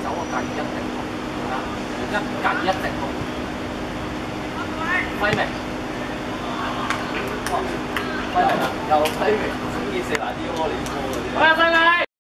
走個計一定好，一計一定好。輝明，哇！輝明啊，又輝明，中意射埋啲柯利波嗰啲。